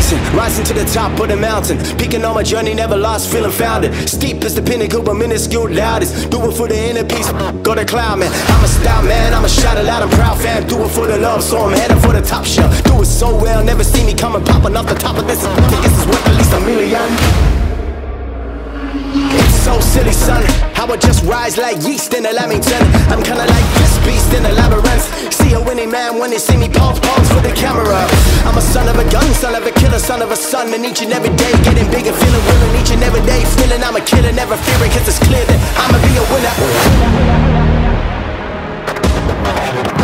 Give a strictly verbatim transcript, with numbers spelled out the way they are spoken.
bouncing, rising to the top of the mountain. Peaking on my journey, never lost, feeling founded. Steep as the pinnacle, but minuscule loudest. Do it for the inner peace, go to cloud, man. I'm a style man, I'm a shout it loud, I'm proud fan. Do it for the love, so I'm heading for the top shelf. Do it so well, never see me coming popping off the top of this. I think this is worth at least a million. It's so silly, son, how I just rise like yeast in a Lamington. I'm kinda like this beast in a labyrinth. See a winning man when they see me pause, pause for the camera. I'm a son of a gun, son of a killer, son of a son. And each and every day getting bigger, feeling willing. Each and every day feeling I'm a killer, never fearing. Cause it's clear that I'ma be a winner.